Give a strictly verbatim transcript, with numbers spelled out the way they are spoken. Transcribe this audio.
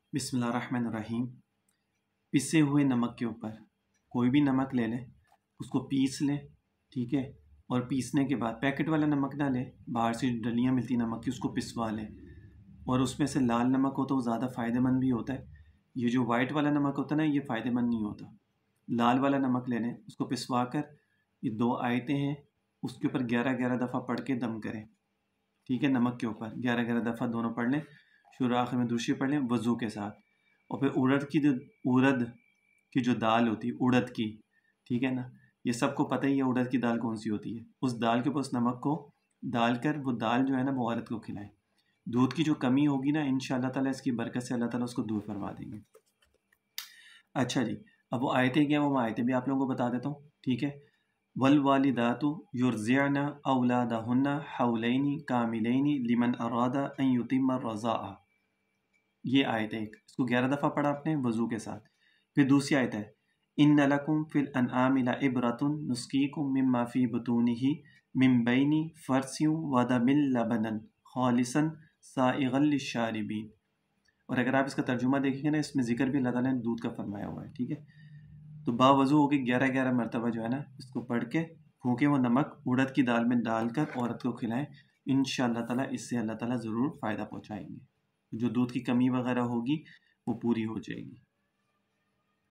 बिस्मिल्लाहिर्रहमानिर्रहीम। पिसे हुए नमक के ऊपर कोई भी नमक ले लें, उसको पीस लें, ठीक है। और पीसने के बाद पैकेट वाला नमक ना लें, बाहर से डलियाँ मिलती नमक की, उसको पिसवा लें। और उसमें से लाल नमक हो तो वो ज़्यादा फ़ायदेमंद भी होता है। ये जो वाइट वाला नमक होता है ना, ये फ़ायदेमंद नहीं होता। लाल वाला नमक ले लें, उसको पिसवा कर ये दो आयतें हैं उसके ऊपर ग्यारह ग्यारह दफ़ा पढ़ के दम करें, ठीक है। नमक के ऊपर ग्यारह ग्यारह दफ़ा दोनों पढ़ लें, शुरू आखिर में दूसरी पढ़ लें वज़ू के साथ। और फिर उड़द की जो उड़द की जो दाल होती है, उड़द की, ठीक है ना, ये सबको पता ही है उड़द की दाल कौन सी होती है। उस दाल के ऊपर उस नमक को डालकर वो दाल जो है ना वो औरत को खिलाएं। दूध की जो कमी होगी ना, इंशाअल्लाह ताला इसकी बरकत से अल्लाह ताला उसको दूर फरमा देंगे। अच्छा जी, अब वो आयतें क्या, वो आयतें भी आप लोगों को बता देता हूँ, ठीक है। वल वालिदातु युरज़िअना औलादहुन्ना हौलैनि कामिलैनि लिमन अरादा अन युतिम्मा रज़ाअ। ये आयत है एक, इसको ग्यारह दफ़ा पढ़ा आपने वज़ू के साथ। फिर दूसरी आयत है इन्न लकुम फिल अनआमि लइब्रतुन नुस्कीकुम मिम्मा फ़ी बुतूनिही मिन बैनि फ़रसिन व दमिन लबनन खालिसन साइगल लिश्शारिबीन। और अगर आप इसका तर्जुमा देखेंगे ना, इसमें जिक्र भी अल्लाह ताला ने दूध का फरमाया हुआ है, ठीक है। तो बावज़ू होकर ग्यारह ग्यारह मरतबा जो है ना, इसको पढ़ के फूके वो नमक उड़द की दाल में डालकर औरत को खिलाएं। इंशाअल्लाह ताला इससे अल्लाह ताला ज़रूर फ़ायदा पहुँचाएंगे। जो दूध की कमी वगैरह होगी वो पूरी हो जाएगी।